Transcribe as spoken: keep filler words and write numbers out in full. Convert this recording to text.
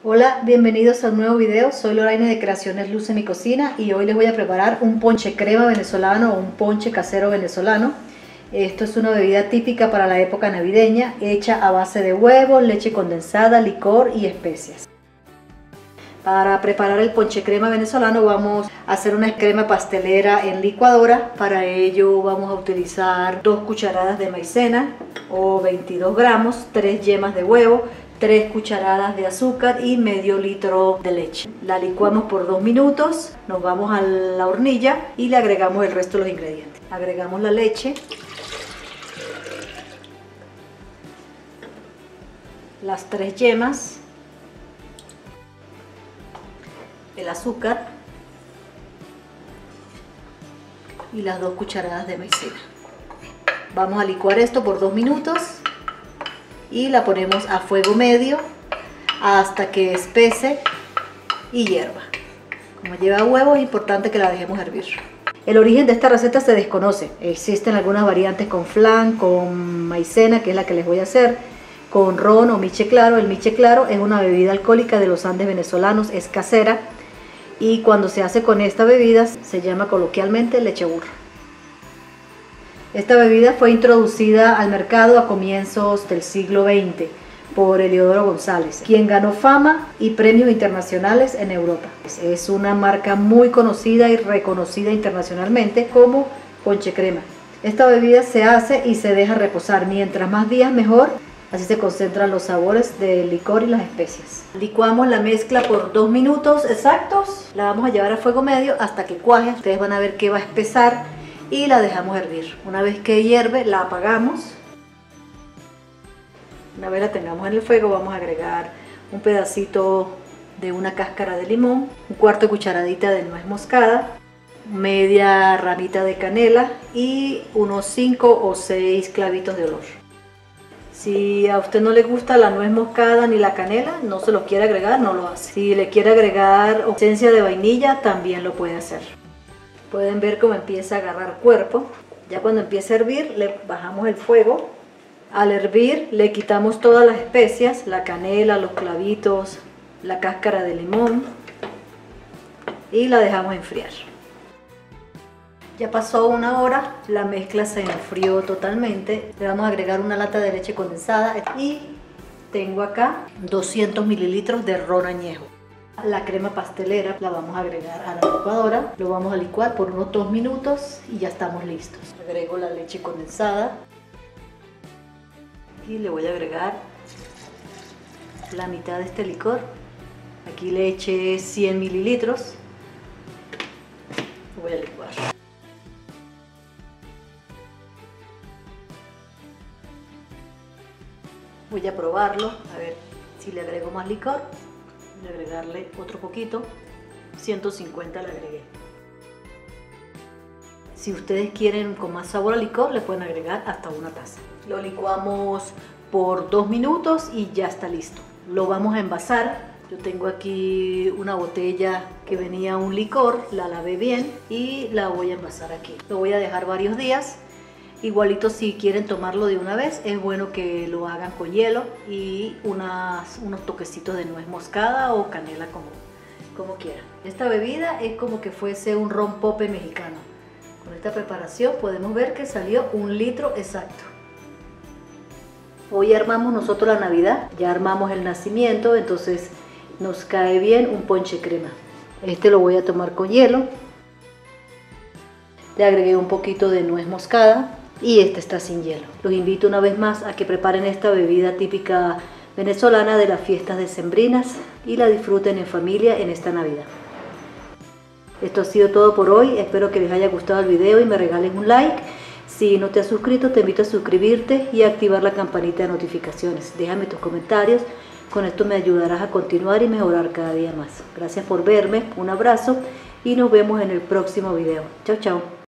Hola, bienvenidos a un nuevo video. Soy Loraine de Creaciones Luz en mi cocina y hoy les voy a preparar un ponche crema venezolano o un ponche casero venezolano. Esto es una bebida típica para la época navideña, hecha a base de huevo, leche condensada, licor y especias. Para preparar el ponche crema venezolano vamos a hacer una crema pastelera en licuadora. Para ello vamos a utilizar dos cucharadas de maicena o veintidós gramos, tres yemas de huevo, tres cucharadas de azúcar y medio litro de leche. La licuamos por dos minutos, nos vamos a la hornilla y le agregamos el resto de los ingredientes. Agregamos la leche, las tres yemas, el azúcar y las dos cucharadas de maicena. Vamos a licuar esto por dos minutos y la ponemos a fuego medio hasta que espese y hierva. Como lleva huevo es importante que la dejemos hervir. El origen de esta receta se desconoce. Existen algunas variantes con flan, con maicena, que es la que les voy a hacer, con ron o miche claro. El miche claro es una bebida alcohólica de los Andes venezolanos, es casera y cuando se hace con esta bebida se llama coloquialmente leche burra. Esta bebida fue introducida al mercado a comienzos del siglo veinte por Eliodoro González, quien ganó fama y premios internacionales en Europa. Es una marca muy conocida y reconocida internacionalmente como ponche crema. Esta bebida se hace y se deja reposar, mientras más días mejor, así se concentran los sabores del licor y las especias. Licuamos la mezcla por dos minutos exactos, la vamos a llevar a fuego medio hasta que cuaje. Ustedes van a ver que va a espesar y la dejamos hervir. Una vez que hierve la apagamos. Una vez la tengamos en el fuego vamos a agregar un pedacito de una cáscara de limón, un cuarto de cucharadita de nuez moscada, media ramita de canela y unos cinco o seis clavitos de olor. Si a usted no le gusta la nuez moscada ni la canela, no se lo quiere agregar, no lo hace. Si le quiere agregar esencia de vainilla, también lo puede hacer. Pueden ver cómo empieza a agarrar cuerpo. Ya cuando empiece a hervir, le bajamos el fuego. Al hervir, le quitamos todas las especias, la canela, los clavitos, la cáscara de limón y la dejamos enfriar. Ya pasó una hora, la mezcla se enfrió totalmente. Le vamos a agregar una lata de leche condensada y tengo acá doscientos mililitros de ron añejo. La crema pastelera la vamos a agregar a la licuadora, lo vamos a licuar por unos dos minutos y ya estamos listos. Agrego la leche condensada y le voy a agregar la mitad de este licor. Aquí le eché cien mililitros, lo voy a licuar. Voy a probarlo, a ver si le agrego más licor. Voy a agregarle otro poquito, ciento cincuenta le agregué. Si ustedes quieren con más sabor a licor, le pueden agregar hasta una taza. Lo licuamos por dos minutos y ya está listo. Lo vamos a envasar. Yo tengo aquí una botella que venía un licor, la lavé bien y la voy a envasar aquí. Lo voy a dejar varios días. Igualito si quieren tomarlo de una vez, es bueno que lo hagan con hielo y unas, unos toquecitos de nuez moscada o canela como, como quieran. Esta bebida es como que fuese un rompope mexicano. Con esta preparación podemos ver que salió un litro exacto. Hoy armamos nosotros la Navidad, ya armamos el nacimiento, entonces nos cae bien un ponche crema. Este lo voy a tomar con hielo. Le agregué un poquito de nuez moscada. Y este está sin hielo. Los invito una vez más a que preparen esta bebida típica venezolana de las fiestas decembrinas y la disfruten en familia en esta Navidad. Esto ha sido todo por hoy. Espero que les haya gustado el video y me regalen un like. Si no te has suscrito, te invito a suscribirte y a activar la campanita de notificaciones. Déjame tus comentarios. Con esto me ayudarás a continuar y mejorar cada día más. Gracias por verme. Un abrazo y nos vemos en el próximo video. Chao, chao.